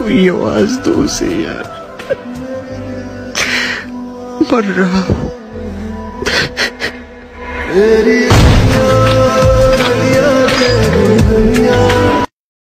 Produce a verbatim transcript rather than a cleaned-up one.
ये आवाज दूर से यार मर रहा हूं।